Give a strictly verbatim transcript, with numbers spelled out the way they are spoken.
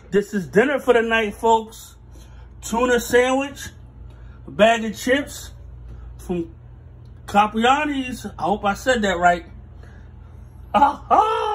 This is dinner for the night, folks. Tuna sandwich, a bag of chips from Capriottis. I hope I said that right. Ah, ah.